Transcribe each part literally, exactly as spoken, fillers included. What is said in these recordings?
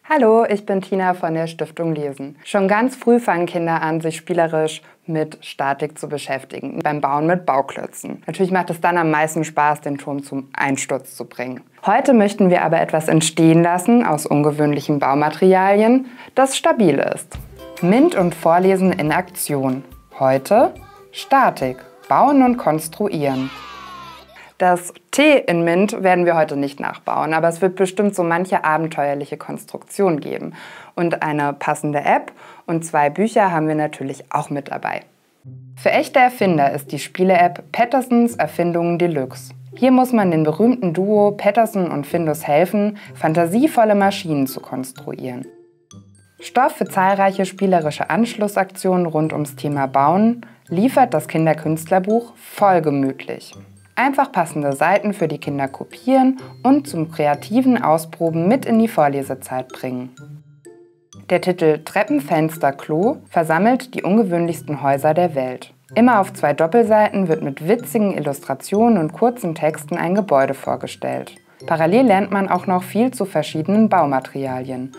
Hallo, ich bin Tina von der Stiftung Lesen. Schon ganz früh fangen Kinder an, sich spielerisch mit Statik zu beschäftigen, beim Bauen mit Bauklötzen. Natürlich macht es dann am meisten Spaß, den Turm zum Einsturz zu bringen. Heute möchten wir aber etwas entstehen lassen aus ungewöhnlichen Baumaterialien, das stabil ist. MINT und Vorlesen in Aktion. Heute Statik, Bauen und Konstruieren. Das T in MINT werden wir heute nicht nachbauen, aber es wird bestimmt so manche abenteuerliche Konstruktion geben. Und eine passende App und zwei Bücher haben wir natürlich auch mit dabei. Für echte Erfinder ist die Spiele-App Pattersons Erfindungen Deluxe. Hier muss man den berühmten Duo Patterson und Findus helfen, fantasievolle Maschinen zu konstruieren. Stoff für zahlreiche spielerische Anschlussaktionen rund ums Thema Bauen liefert das Kinderkünstlerbuch voll gemütlich. Einfach passende Seiten für die Kinder kopieren und zum kreativen Ausproben mit in die Vorlesezeit bringen. Der Titel Treppen, Fenster, Klo versammelt die ungewöhnlichsten Häuser der Welt. Immer auf zwei Doppelseiten wird mit witzigen Illustrationen und kurzen Texten ein Gebäude vorgestellt. Parallel lernt man auch noch viel zu verschiedenen Baumaterialien.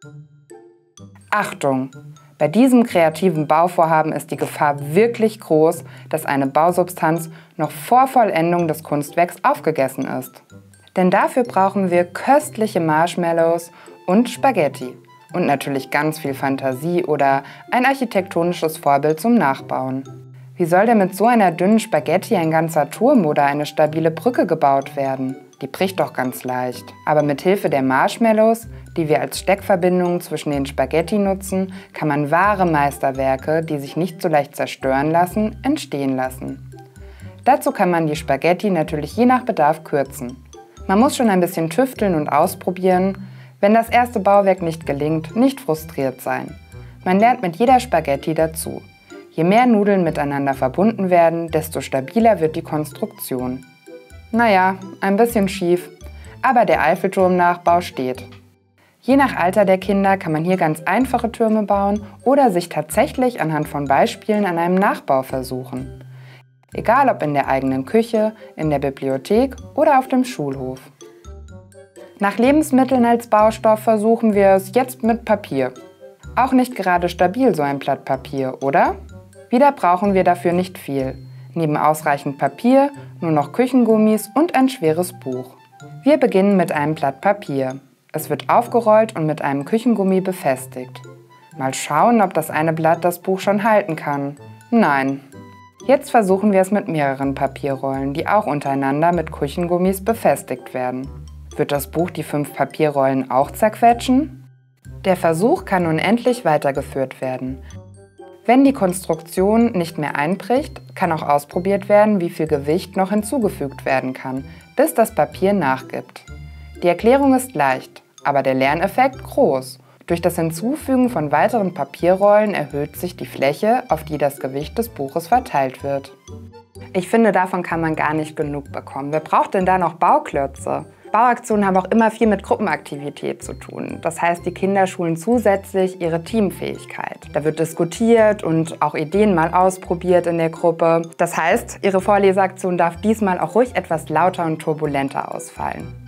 Achtung! Bei diesem kreativen Bauvorhaben ist die Gefahr wirklich groß, dass eine Bausubstanz noch vor Vollendung des Kunstwerks aufgegessen ist. Denn dafür brauchen wir köstliche Marshmallows und Spaghetti. Und natürlich ganz viel Fantasie oder ein architektonisches Vorbild zum Nachbauen. Wie soll denn mit so einer dünnen Spaghetti ein ganzer Turm oder eine stabile Brücke gebaut werden? Die bricht doch ganz leicht. Aber mit Hilfe der Marshmallows, die wir als Steckverbindungen zwischen den Spaghetti nutzen, kann man wahre Meisterwerke, die sich nicht so leicht zerstören lassen, entstehen lassen. Dazu kann man die Spaghetti natürlich je nach Bedarf kürzen. Man muss schon ein bisschen tüfteln und ausprobieren. Wenn das erste Bauwerk nicht gelingt, nicht frustriert sein. Man lernt mit jeder Spaghetti dazu. Je mehr Nudeln miteinander verbunden werden, desto stabiler wird die Konstruktion. Naja, ein bisschen schief, aber der Eiffelturm-Nachbau steht. Je nach Alter der Kinder kann man hier ganz einfache Türme bauen oder sich tatsächlich anhand von Beispielen an einem Nachbau versuchen. Egal ob in der eigenen Küche, in der Bibliothek oder auf dem Schulhof. Nach Lebensmitteln als Baustoff versuchen wir es jetzt mit Papier. Auch nicht gerade stabil so ein Blatt Papier, oder? Wieder brauchen wir dafür nicht viel. Neben ausreichend Papier nur noch Küchengummis und ein schweres Buch. Wir beginnen mit einem Blatt Papier. Es wird aufgerollt und mit einem Küchengummi befestigt. Mal schauen, ob das eine Blatt das Buch schon halten kann. Nein. Jetzt versuchen wir es mit mehreren Papierrollen, die auch untereinander mit Küchengummis befestigt werden. Wird das Buch die fünf Papierrollen auch zerquetschen? Der Versuch kann unendlich weitergeführt werden. Wenn die Konstruktion nicht mehr einbricht, kann auch ausprobiert werden, wie viel Gewicht noch hinzugefügt werden kann, bis das Papier nachgibt. Die Erklärung ist leicht, aber der Lerneffekt groß. Durch das Hinzufügen von weiteren Papierrollen erhöht sich die Fläche, auf die das Gewicht des Buches verteilt wird. Ich finde, davon kann man gar nicht genug bekommen. Wer braucht denn da noch Bauklötze? Bauaktionen haben auch immer viel mit Gruppenaktivität zu tun. Das heißt, die Kinder schulen zusätzlich ihre Teamfähigkeit. Da wird diskutiert und auch Ideen mal ausprobiert in der Gruppe. Das heißt, ihre Vorleseaktion darf diesmal auch ruhig etwas lauter und turbulenter ausfallen.